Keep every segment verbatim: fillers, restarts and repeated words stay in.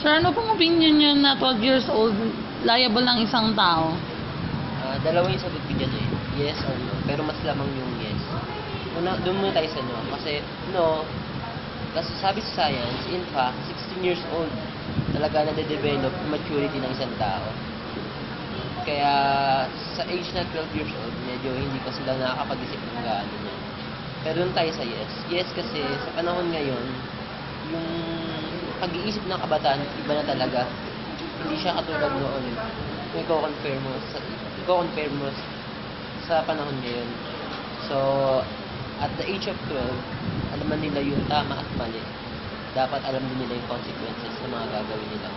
Sir, ano pong opinion niyo na twelve years old, liable ang isang tao? Ah, dalawa yung sagot ko dyan eh. Yes or no. Pero mas lamang yung yes. Una, doon muna tayo sa no. Kasi no, kasi sabi sa science, in fact, sixteen years old, talaga na-develop yung maturity ng isang tao. Kaya sa age na twelve years old, medyo hindi pa sila nakakapag-isip ng gaano niya. Pero doon tayo sa yes. Yes kasi sa panahon ngayon, yung pag-iisip ng kabataan, iba na talaga. Hindi siya katulad noon. Kung i-compare mo sa, i-compare mo sa panahon ngayon. So, at the age of twelve, alam na nila yung tama at mali. Dapat alam din nila yung consequences sa mga gagawin nila.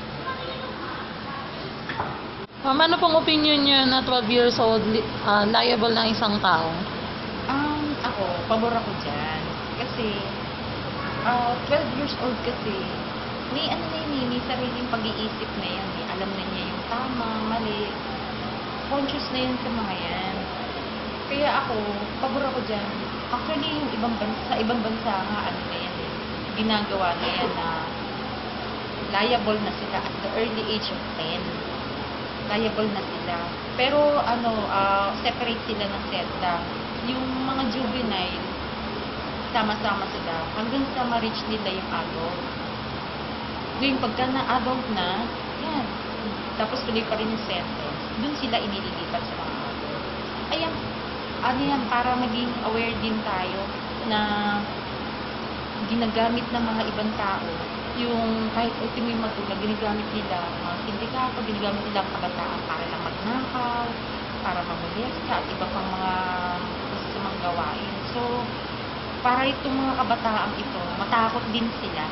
Ma'am, ano pong opinion niyo na twelve years old, li- ah, liable ng isang tao? Um, ako, pabor ako dyan. Kasi, uh, twelve years old kasi, may ano na yun eh, may sariling pag-iisip na yan eh. Alam na niya yung tama, mali. Conscious na yun sa mga yan. Kaya ako, pabor ako dyan. Actually, yung ibang bansa, sa ibang bansa nga, ano na yan eh, ginagawa na yan na liable na sila at the early age of ten. Liable na sila. Pero, ano, uh, separate sila ng SEDA. Yung mga juvenile, sama-sama sila hanggang sa ma-reach nila yung adult. Ngayon, pagka na-adult na, yan. Tapos tuloy pa rin yung sentence. Doon sila inililipat sa mga adult. Ayan, ano yan, para maging aware din tayo na ginagamit ng mga ibang tao yung kahit ultimo yung magulang, ginagamit nila mga sindikato, ginagamit nila ang kabataan para lang magnakaw, para mamulesta at iba pang mga masamang gawain. So, para itong mga kabataang ito, matakot din sila.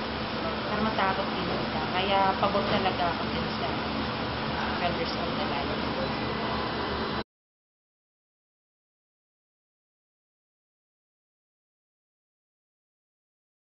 Para matakot din sila. Kaya, pabor talaga ako din sa uh, twelve years old na life.